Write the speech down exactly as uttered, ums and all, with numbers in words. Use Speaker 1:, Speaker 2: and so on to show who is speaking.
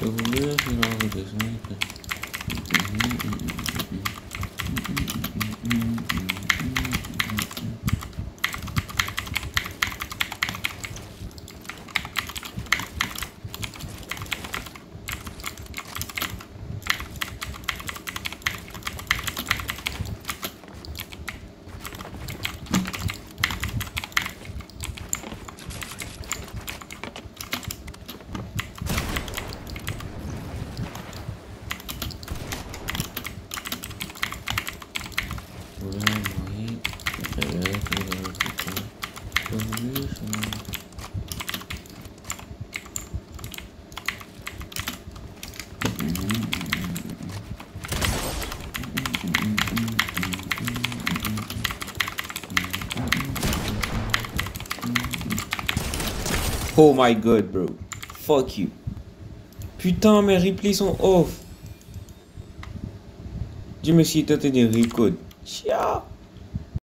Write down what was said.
Speaker 1: Oh my god, bro. Fuck you. Putain, mes replays sont off. Je me suis tenté de record. Chia.